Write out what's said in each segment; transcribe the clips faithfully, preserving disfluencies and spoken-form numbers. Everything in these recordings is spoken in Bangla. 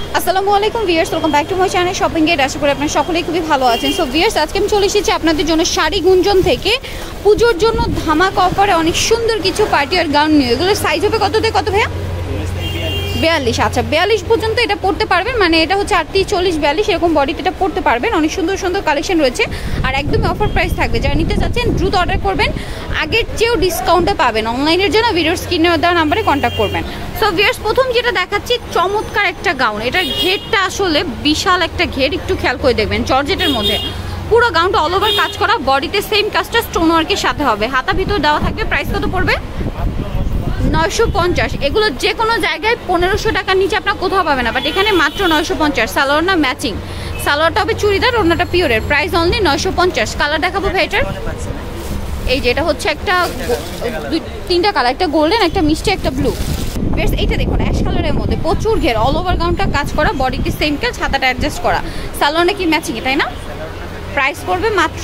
আসসালামু আলাইকুম viewers, welcome back to my channel shopping gate. আশা করি আপনারা সকলেই খুবই ভালো আছেন। সো ভিউয়ার্স, আজকে আমি চলে এসেছি আপনাদের জন্য শাড়ি গুঞ্জন থেকে পুজোর জন্য ধামাকা অফারে অনেক সুন্দর কিছু পার্টি আর গাউন নিয়ে। এগুলোর সাইজ হবে কত থেকে কত ভাইয়া? বিয়াল্লিশ। আচ্ছা, বিয়াল্লিশ পর্যন্ত এটা পড়তে পারবেন, মানে এটা হচ্ছে আটত্রিশ চল্লিশ বিয়াল্লিশ এরকম বডিতে এটা পড়তে পারবেন। অনেক সুন্দর সুন্দর কালেকশন রয়েছে আর একদমই অফার প্রাইস থাকবে। যারা নিতে চাচ্ছেন দ্রুত অর্ডার করবেন, আগের চেয়েও ডিসকাউন্টে পাবেন। অনলাইনের জন্য ভিডিওর স্ক্রিনে দেওয়া নাম্বারে কন্ট্যাক্ট করবেন। সো ভিউয়ার্স, প্রথম যেটা দেখাচ্ছি চমৎকার একটা গাউন। এটার ঘেরটা আসলে বিশাল একটা ঘের, একটু খেয়াল করে দেখবেন। জর্জেটের মধ্যে পুরো গাউনটা অল ওভার কাজ করা, বডিতে সেম কাজটা স্টোন ওয়ার্কের সাথে হবে, হাতা ভিতর দেওয়া থাকবে। প্রাইস কত পড়বে? নয়শো পঞ্চাশ। এগুলো যে কোনো জায়গায় পনেরোশো টাকার নিচে আপনার কোথাও পাবে না, বাট এখানে মাত্র নয়শো পঞ্চাশ। সালোয়ার না ম্যাচিং, সালোয়ারটা হবে চুড়িদার, অন্যটা পিওরের। প্রাইস অনলি নয়শো পঞ্চাশ। কালার দেখাবো ভাই এটার। এই যে এটা হচ্ছে একটা দুই তিনটা কালার, একটা গোল্ডেন, একটা মিষ্টি, একটা ব্লু। বেশ, এইটা দেখুন অ্যাশ কালারের মধ্যে প্রচুর ঘের, অল ওভার গাউনটা কাজ করা, বডিতে সেম কাজ, হাতাটা অ্যাডজাস্ট করা। সালোয়ার কি ম্যাচিং, তাই না? প্রাইস পড়বে মাত্র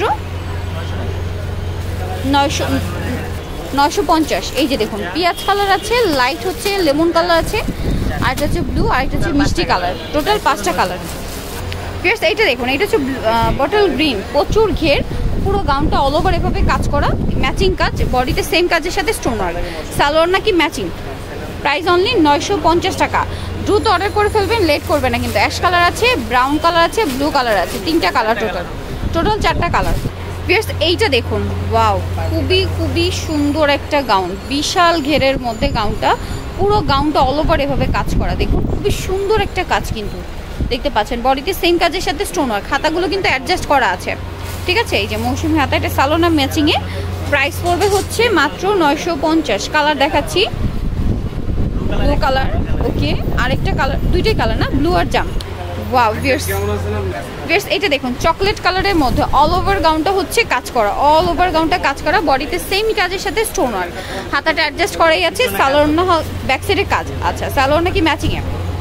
নয়শো নয়শো পঞ্চাশ। এই যে দেখুন পিঁয়াজ কালার আছে, লাইট হচ্ছে লেমন কালার আছে, আরেকটা হচ্ছে ব্লু, আরেকটা হচ্ছে মিষ্টি কালার। টোটাল পাঁচটা কালার। বেশ, এইটা দেখুন, এটা হচ্ছে বটল গ্রিন, প্রচুর ঘের, পুরো গাউনটা অল ওভার এভাবে কাজ করা, ম্যাচিং কাজ, বডিতে সেম কাজের সাথে স্টোন ওয়ার্ক। সালোয়ার নাকি ম্যাচিং। প্রাইস অনলি নয়শো পঞ্চাশ টাকা। দ্রুত অর্ডার করে ফেলবেন, লেট করবে না কিন্তু। অ্যাশ কালার আছে, ব্রাউন কালার আছে, ব্লু কালার আছে, তিনটা কালার টোটাল টোটাল চারটা কালার। বেশ, এইটা দেখুন, ওয়াও, খুবই খুবই সুন্দর একটা গাউন, বিশাল ঘেরের মধ্যে গাউনটা, পুরো গাউনটা অল ওভার এভাবে কাজ করা। দেখুন খুবই সুন্দর একটা কাজ, কিন্তু দেখতে পাচ্ছেন বডিতে সেম কাজের সাথে স্টোন ওয়ার্ক, হাতাগুলো কিন্তু অ্যাডজাস্ট করা আছে। ঠিক আছে, এই যে মৌসুমি হাতা, এটা সালোনা ম্যাচিংয়ে। প্রাইস পড়বে হচ্ছে মাত্র নয়শো পঞ্চাশ। কালার দেখাচ্ছি, ব্লু কালার, ওকে, আরেকটা কালার, দুইটাই কালার না, ব্লু আর জাম। ওয়াও ভিউয়ার্স, ভিউয়ার্স এইটা দেখুন চকলেট কালারের মধ্যে অল ওভার গাউনটা হচ্ছে কাজ করা, অল ওভার গাউনটা কাজ করা, বডিতে সেম কাজের সাথে স্টোন ওয়ার্ক, হাতাটা অ্যাডজাস্ট করাই আছে। সালোয়ার না ব্যাক সাইডের কাজ। আচ্ছা, সালোয়ার নাকি ম্যাচিংয়ে।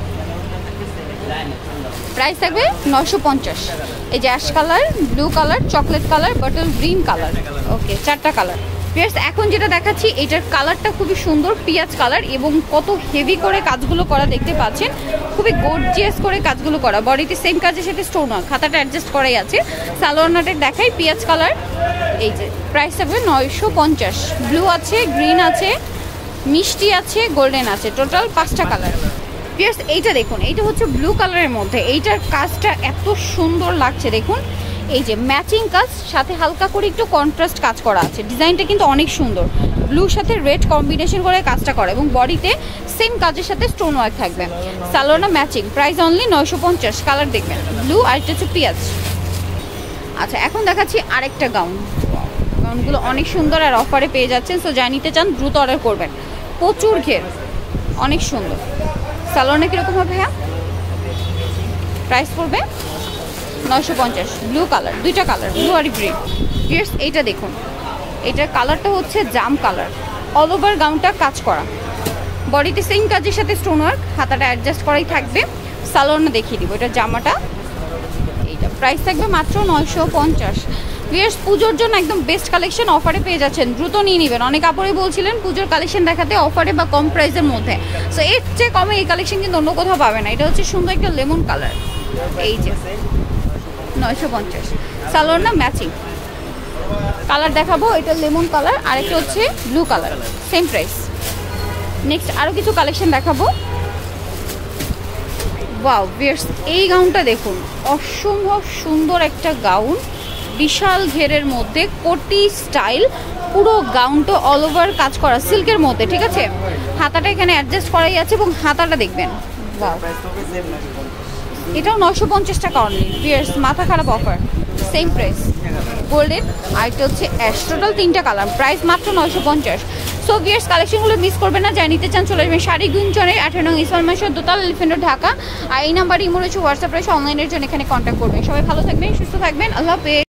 প্রাইস থাকবে নয়শো পঞ্চাশ। এই যে ash colour, blue colour, chocolate colour, bottle green colour, okay, চারটা কালার। বেশ, এখন যেটা দেখাচ্ছি এটার কালারটা খুবই সুন্দর, পিঁয়াজ কালার, এবং কত হেভি করে কাজগুলো করা দেখতে পাচ্ছেন, খুবই গর্জিয়াস করে কাজগুলো করা, বডিতে সেম কাজের সাথে স্টোন ওয়ার্ক, খাতাটা অ্যাডজাস্ট করাই আছে। সালোয়ারটা দেখাই, পিঁয়াজ কালার। এই যে প্রাইস থাকবে নয়শো পঞ্চাশ। ব্লু আছে, গ্রিন আছে, মিষ্টি আছে, গোল্ডেন আছে, টোটাল পাঁচটা কালার। বেশ, এইটা দেখুন, এইটা হচ্ছে ব্লু কালারের মধ্যে, এইটার কাজটা এত সুন্দর লাগছে। দেখুন এই যে ম্যাচিং কাজ, সাথে হালকা করে একটু কন্ট্রাস্ট কাজ করা আছে, ডিজাইনটা কিন্তু অনেক সুন্দর। ব্লুর সাথে রেড কম্বিনেশন করে কাজটা করা, এবং বডিতে সেম কাজের সাথে স্টোন ওয়ার্ক থাকবে। সালোয়ারটা ম্যাচিং। প্রাইস অনলি নয়শো পঞ্চাশ। কালার দেখবেন ব্লু, আর একটা হচ্ছে পেঁয়াজ। আচ্ছা, এখন দেখাচ্ছি আরেকটা গাউন। গাউনগুলো অনেক সুন্দর আর অফারে পেয়ে যাচ্ছেন। সো যা নিতে চান দ্রুত অর্ডার করবেন। প্রচুর ঘের, অনেক সুন্দর। সালোয়ারটা কীরকম হবে হ্যাঁ? প্রাইস পড়বে নয়শো পঞ্চাশ। ব্লু কালার, দুইটা কালার, ব্লু আর গ্রিন। ভিউয়ার্স এইটা দেখুন, এটার কালারটা হচ্ছে জাম কালার, অল ওভার গাউনটা কাজ করা, বডিতে সেম কাজের সাথে স্টোন ওয়ার্ক, হাতাটা অ্যাডজাস্ট করাই থাকবে। সালোয়ারটা দেখিয়ে দিব, এটা জামাটা। এইটা প্রাইস থাকবে মাত্র নয়শো পঞ্চাশ। ভিউয়ার্স, পুজোর জন্য একদম বেস্ট কালেকশন অফারে পেয়ে যাচ্ছেন, দ্রুত নিয়ে নেবেন। অনেক কাপড়ই বলছিলেন পুজোর কালেকশন দেখাতে অফারে বা কম প্রাইসের মধ্যে। সো এর চেয়ে কমে এই কালেকশন কিন্তু অন্য কোথাও পাবে না। এটা হচ্ছে সুন্দর একটা লেমন কালার, এই যে নয়শো পঞ্চাশ। সালোয়ার না ম্যাচিং। কালার দেখাবো, এটা লেমন কালার, আর একটা হচ্ছে blue colour, same price. Next আরও কিছু কালেকশন দেখাবো। ওয়াও ভিউয়ার্স, এই গাউনটা দেখুন, অসম্ভব সুন্দর একটা গাউন, বিশাল ঘেরের মধ্যে কোটি স্টাইল, পুরো গাউনটা অল ওভার কাজ করা সিল্কের মধ্যে। ঠিক আছে, হাতাটা এখানে অ্যাডজাস্ট করাই আছে, এবং হাতাটা দেখবেন। ওয়াও, এটাও নয়শো পঞ্চাশ টাকা অনলি। ভিউয়ার্স, মাথা খারাপ অফার, সেম প্রাইস। গোল্ডেন, আর এটা হচ্ছে অ্যাশ, টোটাল তিনটা কালার, প্রাইস মাত্র নয়শো পঞ্চাশ। সো ভিউয়ার্স, কালেকশনগুলো মিস করবেন না। যা নিতে চান চলে আসবেন শাড়ি গুঞ্জনের আঠারো নং ইসলাম মাসের দোতলা, এলিফ্যান্ট রোড, ঢাকা। আর এই নাম্বারে ইমো রয়েছে, হোয়াটসঅ্যাপ রয়েছে, অনলাইনের জন্য এখানে কন্ট্যাক্ট করবেন। সবাই ভালো থাকবেন, সুস্থ থাকবেন, আল্লাহ হাফেজ।